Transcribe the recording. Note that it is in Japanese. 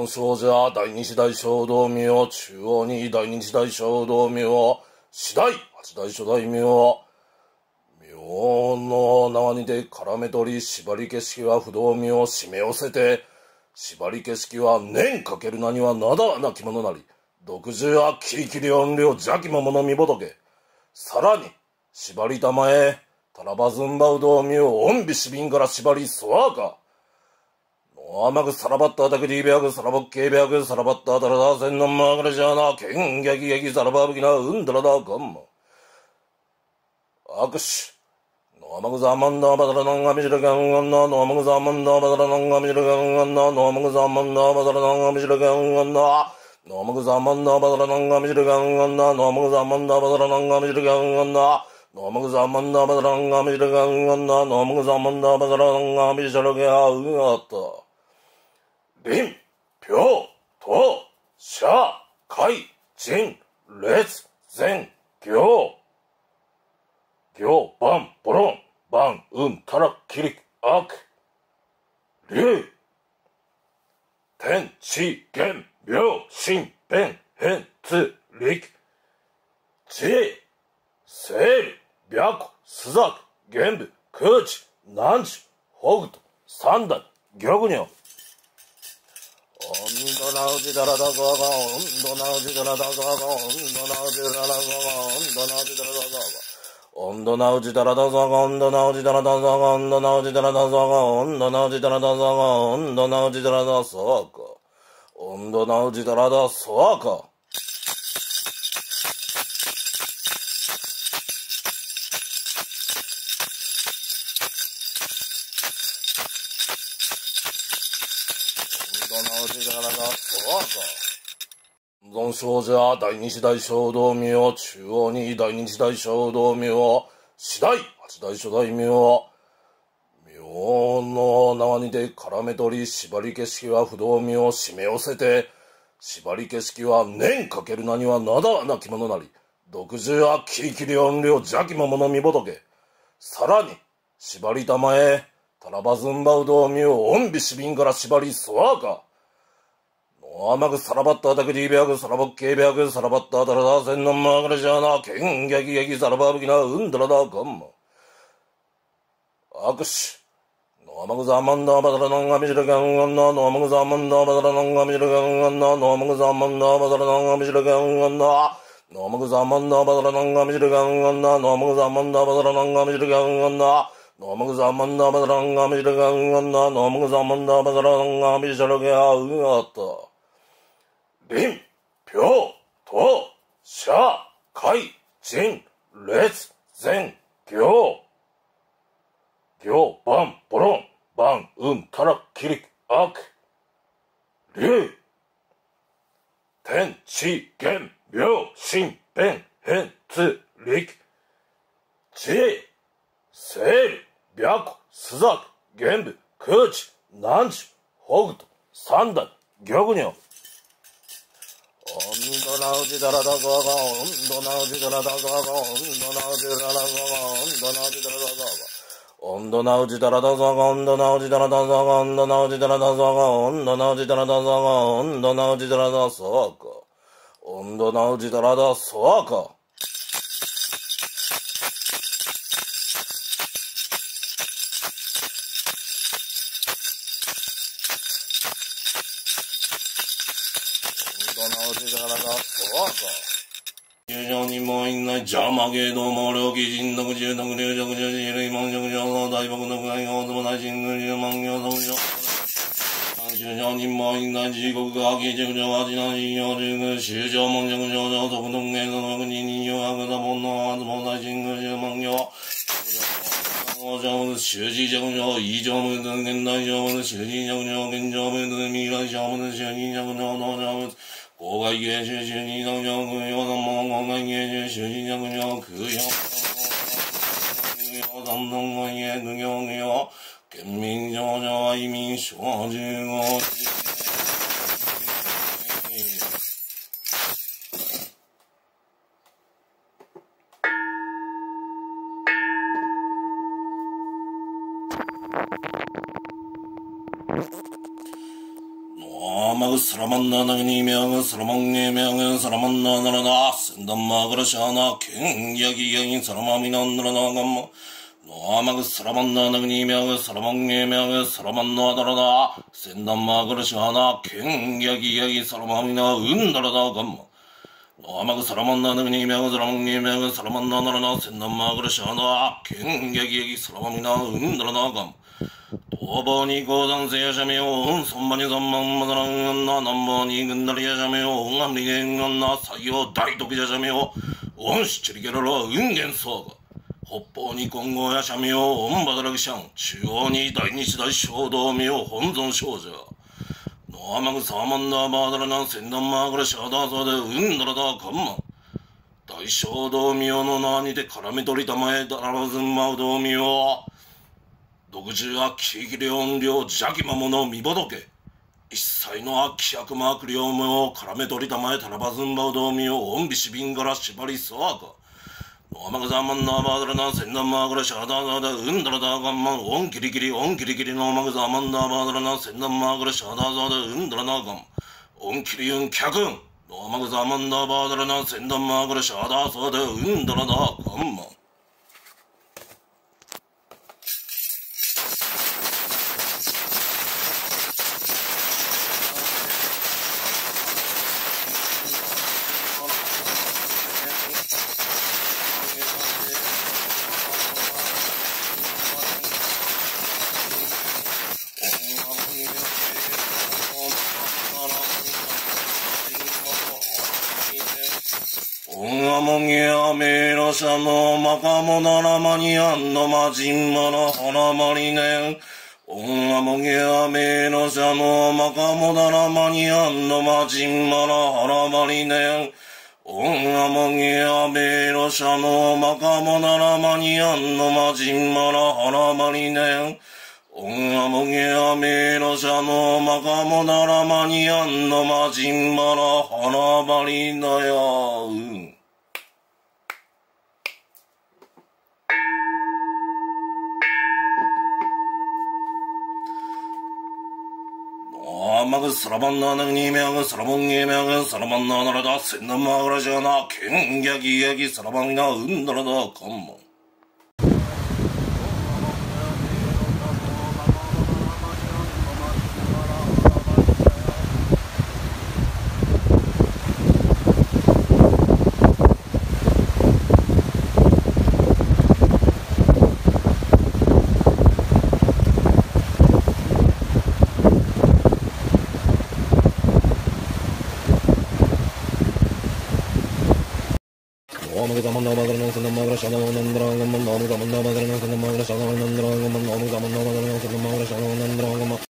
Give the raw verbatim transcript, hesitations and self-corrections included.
尊少者大日大小道名中央に大日大小道名四代八代初代名名の縄にて絡め取り縛り景色は不動名を締め寄せて縛り景色は年かける名にはなだなき者なり独自はきりきり音量邪気魔物見仏さらに縛り玉へたらばずんばうどうみをおんびしびんから縛りそわかのあまぐさらばったたくりべやぐさらぼっけいべやぐさらばったたらだせんのまぐれじゃなけんぎゃきぎゃきさらばぶきなうんだらだかんまあくしのあまぐざまんだばだらなんがみじるがんがんなのあまぐざまんだばだらなんがみじるがんがんなのあまぐざまんだばだらなんがみじるがんがんなのあまぐざまんだばだらなんがみじるがんがんなのあまぐざまんだばだらなんがみじるがんがんなのあまぐざまんだばだらなんがみじるがんがんなのあまぐざまんだばだらなんがみじるがんがった林、瓢、と、しゃ、かい、じん、れつ、ぜん、ぎょう。ぎょう、ばん、ぼろん、ばん、うん、たら、きり、あく。りゅう。てん、ち、げん、みょう、しん、べん、へん、つ、りく。ち、せいり、びゃこ、すざく、げんぶ、くち、なんち、ほぐと、さんだい、ぎょぐにょ。おんどなうじだらだぞがおんどなうじだらだぞがおんどなうじだらだぞがおんどなうじだらだぞがおんどなうじだらだぞがおんどなうじだらだぞがおんどなうじだらだぞがおんどなうじだらだぞがおんどなうじだらだそうかおんどなうじだらだそうか尊少者大日大小道名中央に大日大小道名四代八代初代名名の縄にて絡め取り縛り景色は不動名を締め寄せて縛り景色は年かける名にはなだなき者なり独自はきりきり音量邪気魔物見仏さらに縛り玉へたらばずんばうどうみをおんびしびんから縛りそわかのあまぐさらばったたくりべやぐさらぼっけいべやぐさらばったたらだせんのまぐれじゃなけんぎゃきぎゃきさらばぶきなうんだらだかんまあくしのあまぐざまんだばだらなんがみじるがんがんなのあまぐざまんだばだらなんがみじるがんがんなのあまぐざまんだばだらなんがみじるがんがんなのあまぐざまんだばだらなんがみじるがんがんなのあまぐざまんだばだらなんがみじるがんがんなのあまぐざまんだばだらなんがみじるがんがんなのあまぐざまんだばだらなんがみじるがんがった林、瓢、と、しゃ、かい、じん、れつ、ぜん、ぎょう。ぎょう、ばん、ぼろん、ばん、うん、たら、きり、あく。りゅう。てん、ち、げん、みょう、しん、べん、へん、つ、りく。ち、せいり、びゃこ、すざく、げんぶ、くち、なんち、ほぐと、さんだい、ぎょぐにょ。おんどなうじだらだぞがおんどなうじだらだぞがおんどなうじだらだぞがおんどなうじだらだぞがおんどなうじだらだぞがおんどなうじだらだぞがおんどなうじだらだぞがおんどなうじだらだぞがおんどなうじだらだそうかおんどなうじだらだそうか十条人もいない邪魔芸道毛量基人の十の流直十四類門直上の大木の具合がおつも大神宮十万行即上十条人もいない地獄が秋十条八七十行十宮十条門直上上徳の芸の六人二条悪田本のあつも大神宮十万行五条無修士着上異条無現代上無修士着上現状無未来上無修士着上農場無公害芸術主義の上空用のも公害芸術主義着上空用三段外芸苦行無用県民上場愛民小十五 아마그 사라만나 나그니 명은 사라망니 명은 사라만나 나라나 센담마 그라샤나 갱야기 양인 사라마미나 나라나 감마 아마그 사라만나 나그니 명은 사라망니 명은 사라만나 나라나 센담마 그라샤나 갱야기 양인 사라마미나 은나라나 감마 아마그 사라만나 나그니 명은 사라망니 명은 사라만나 나라나 센담마 그라샤나 갱야기 양인 사라마미나 은나라나 감마 도번이 고장세야자며 손만이 선망마다랑나 남번이 근다리야자며 암리갱나 사기어 다리도기자자며 원시치리게러러 은겐서가 헛번이 공고야자며 온바다락샹 지원이 다이니시다 쇼도며 혼존쇼자 노아망 사만나 바다라나 센담마 그라샤다서데 은나라다 감마 다이쇼도며 노나니데 카라메도리다마에 다라바즈마우도며独自秋き量量邪気魔物見ぼどけ一切の秋悪魔悪霊も絡め取りたまえたらばずんばうどうみをおんびしびんから縛りそうかのあまがざまんなばだらなせんなまぐらしゃだだだうんだらだがんまんおんきりきりおんきりきりのあまがざまんなばだらなせんなまぐらしゃだだだうんだらながんおんきりうんきゃくんのあまがざまんなばだらなせんなまぐらしゃだそうでうんだらだがんまんシャのマカモナラマニアンのマジンマラハラマリネンオンアモゲアメロシャのマカモナラマニアンのマジンマラハラマリネンオンアモゲアメロシャのマカモナラマニアンのマジンマラハラマリネンオンアモゲアメロシャのマカモナラマニアンのマジンマラハラマリナヤウン아마그 사라만나 능니명은 사라몽니명은 사라만나 나라다 센나마 그라자나 갱야기 야기 사라망나 은나라다 감모 Om Gaman Navagan and the Mara Shana and Drangam, Om Gaman Navagan and the Mara Shana and Drangam, Om Gaman Navagan and the Mara Shana and Drangam.